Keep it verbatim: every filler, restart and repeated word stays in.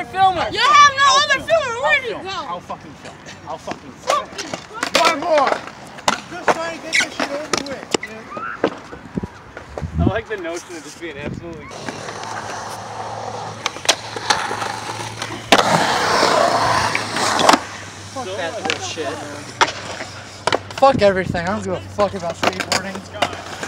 other filmer. You have no I'll other film. filmer. Where I'll did you film. go? I'll fucking film. I'll fucking film. One more. Just trying to get this shit over with. I like the notion of just being absolutely. Fuck that bullshit. Fuck everything. I don't give a fuck about skateboarding.